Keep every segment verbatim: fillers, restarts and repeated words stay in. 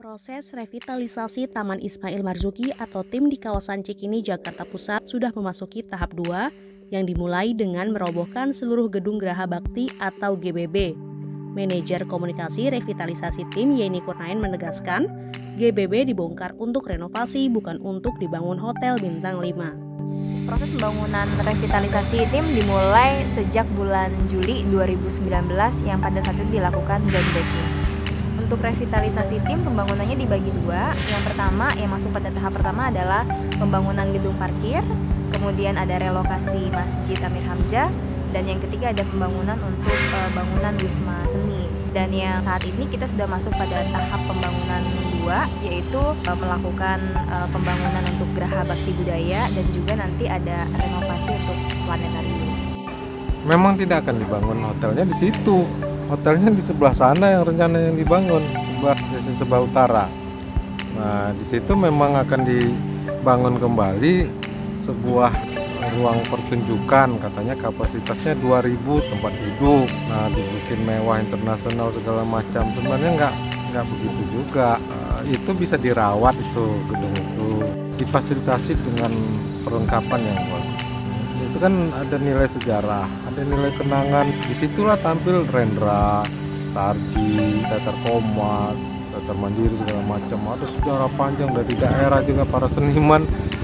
Proses revitalisasi Taman Ismail Marzuki atau tim di kawasan Cikini, Jakarta Pusat sudah memasuki tahap dua yang dimulai dengan merobohkan seluruh gedung Geraha Bakti atau G B B. Manajer Komunikasi Revitalisasi Tim Yeni Kurnaen menegaskan, G B B dibongkar untuk renovasi bukan untuk dibangun hotel bintang lima. Proses pembangunan revitalisasi tim dimulai sejak bulan Juli dua ribu sembilan belas yang pada saat itu dilakukan groundbreaking. Untuk revitalisasi tim, pembangunannya dibagi dua. Yang pertama, yang masuk pada tahap pertama adalah pembangunan gedung parkir, kemudian ada relokasi Masjid Amir Hamzah, dan yang ketiga ada pembangunan untuk uh, bangunan Wisma Seni. Dan yang saat ini kita sudah masuk pada tahap pembangunan dua, yaitu uh, melakukan uh, pembangunan untuk Geraha Bakti Budaya dan juga nanti ada renovasi untuk planetarium. Memang tidak akan dibangun hotelnya di situ. Hotelnya di sebelah sana yang rencananya dibangun, sebelah di sebelah utara. Nah, di situ memang akan dibangun kembali sebuah ruang pertunjukan, katanya kapasitasnya dua ribu tempat duduk. Nah, dibikin mewah internasional segala macam. Sebenarnya nggak nggak begitu juga. Uh, itu bisa dirawat itu gedung itu, difasilitasi dengan perlengkapan yang bagus. Itu kan ada nilai sejarah, ada nilai kenangan. Disitulah tampil Rendra, Tarji, Teater Komat, Teater Mandiri segala macam. Ada sejarah panjang dari daerah juga para seniman.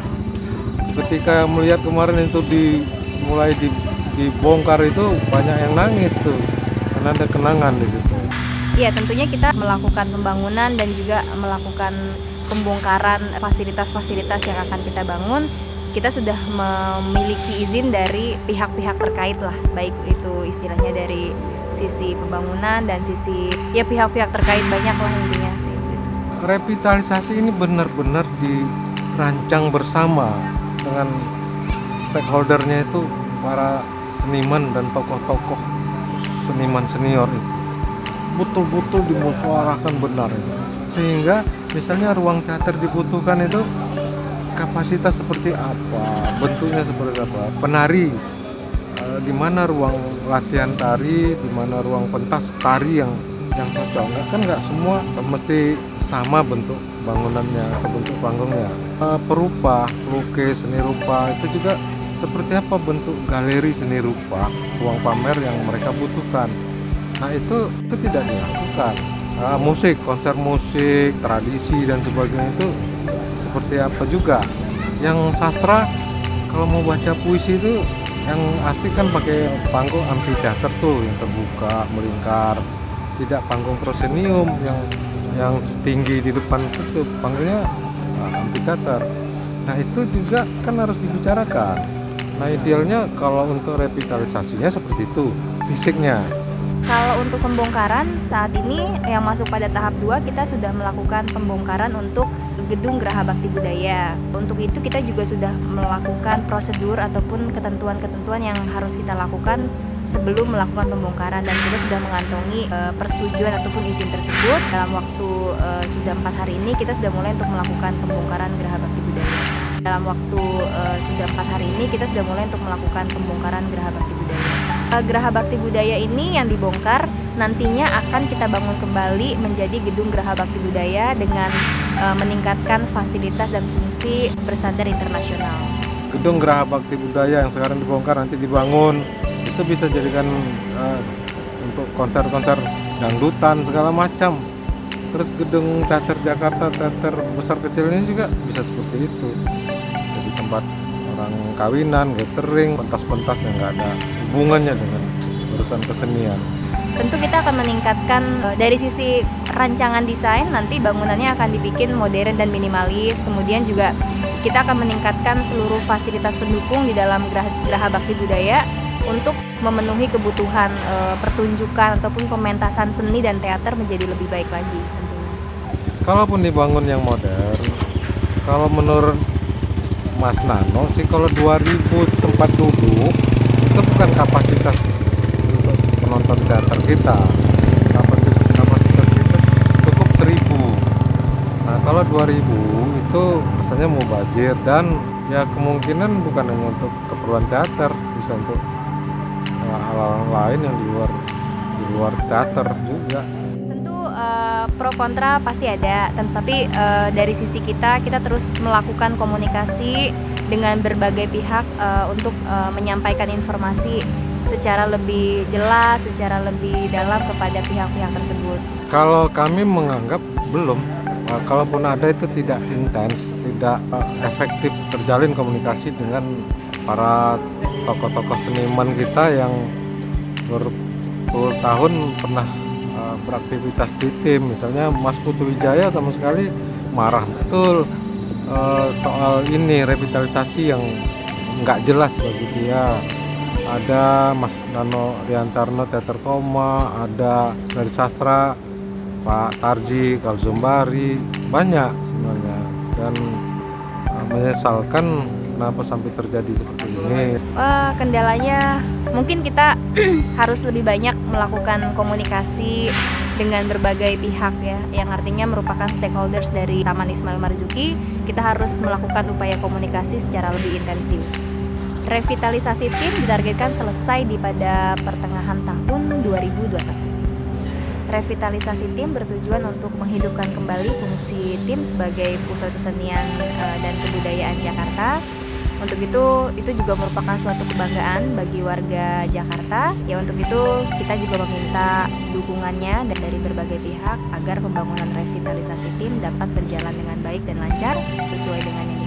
Ketika melihat kemarin itu dimulai dibongkar itu banyak yang nangis tuh, karena ada kenangan di situ. Iya, tentunya kita melakukan pembangunan dan juga melakukan pembongkaran fasilitas-fasilitas yang akan kita bangun. Kita sudah memiliki izin dari pihak-pihak terkait lah, baik itu istilahnya dari sisi pembangunan dan sisi ya pihak-pihak terkait banyak lah intinya sih. Revitalisasi ini benar-benar dirancang bersama dengan stakeholdernya itu para seniman dan tokoh-tokoh seniman senior itu. Betul-betul dimusyawarahkan benar itu. Sehingga misalnya ruang teater dibutuhkan itu kapasitas seperti apa, bentuknya seperti apa, penari, e, di mana ruang latihan tari, di mana ruang pentas tari yang yang cocok. Nggak, kan nggak semua mesti sama bentuk bangunannya atau bentuk panggungnya. E, perupa, pelukis, seni rupa itu juga seperti apa bentuk galeri seni rupa, ruang pamer yang mereka butuhkan. Nah itu itu tidak dilakukan. E, musik, konser musik, tradisi dan sebagainya itu seperti apa juga. Yang sastra kalau mau baca puisi itu yang asik kan pakai panggung amphitheater tuh yang terbuka melingkar, tidak panggung proscenium yang yang tinggi di depan itu panggungnya uh, amphitheater. Nah itu juga kan harus dibicarakan. Nah idealnya kalau untuk revitalisasinya seperti itu fisiknya. Kalau untuk pembongkaran saat ini yang masuk pada tahap dua, kita sudah melakukan pembongkaran untuk gedung Geraha Bakti Budaya. Untuk itu kita juga sudah melakukan prosedur ataupun ketentuan-ketentuan yang harus kita lakukan sebelum melakukan pembongkaran, dan kita sudah mengantongi e, persetujuan ataupun izin tersebut. Dalam waktu e, sudah empat hari ini kita sudah mulai untuk melakukan pembongkaran Geraha Bakti Budaya. Dalam waktu e, sudah empat hari ini kita sudah mulai untuk melakukan pembongkaran Geraha Bakti Budaya. Geraha Bakti Budaya ini yang dibongkar nantinya akan kita bangun kembali menjadi gedung Geraha Bakti Budaya dengan e, meningkatkan fasilitas dan fungsi berstandar internasional. Gedung Geraha Bakti Budaya yang sekarang dibongkar nanti dibangun itu bisa jadikan e, untuk konser-konser dangdutan segala macam. Terus gedung teater Jakarta, teater besar kecilnya juga bisa seperti itu. Jadi tempat orang kawinan, gathering, pentas-pentas yang nggak ada hubungannya dengan urusan kesenian. Tentu kita akan meningkatkan dari sisi rancangan desain, nanti bangunannya akan dibikin modern dan minimalis. Kemudian juga kita akan meningkatkan seluruh fasilitas pendukung di dalam Geraha Bakti Budaya untuk memenuhi kebutuhan e, pertunjukan ataupun pementasan seni dan teater menjadi lebih baik lagi tentunya. Kalaupun dibangun yang modern, kalau menurut Mas Nano sih kalau dua ribu tempat duduk itu bukan kapasitas untuk penonton teater kita. Kapasitas, kapasitas kita cukup seribu. Nah kalau dua ribu itu misalnya mubazir dan ya kemungkinan bukan hanya untuk keperluan teater, bisa untuk hal-hal lain yang di luar di luar teater juga. Tentu uh, pro kontra pasti ada, tetapi uh, dari sisi kita kita terus melakukan komunikasi dengan berbagai pihak uh, untuk uh, menyampaikan informasi secara lebih jelas, secara lebih dalam kepada pihak-pihak tersebut. Kalau kami menganggap belum, uh, kalaupun ada itu tidak intens, tidak uh, efektif terjalin komunikasi dengan para tokoh-tokoh seniman kita yang berpuluh tahun pernah uh, beraktivitas di tim. Misalnya Mas Putu Wijaya sama sekali marah betul uh, soal ini revitalisasi yang nggak jelas bagi dia. Ada Mas Nano Riantarno Teater Koma, ada dari sastra Pak Tarji Kalzumbari, banyak sebenarnya, dan uh, menyesalkan kenapa sampai terjadi seperti ini. Wah, kendalanya mungkin kita harus lebih banyak melakukan komunikasi dengan berbagai pihak ya, yang artinya merupakan stakeholders dari Taman Ismail Marzuki. Kita harus melakukan upaya komunikasi secara lebih intensif. Revitalisasi tim ditargetkan selesai di pada pertengahan tahun dua ribu dua puluh satu. Revitalisasi tim bertujuan untuk menghidupkan kembali fungsi tim sebagai pusat kesenian uh, dan kebudayaan Jakarta. Untuk itu, itu juga merupakan suatu kebanggaan bagi warga Jakarta. Ya, untuk itu kita juga meminta dukungannya dan dari berbagai pihak agar pembangunan revitalisasi tim dapat berjalan dengan baik dan lancar sesuai dengan yang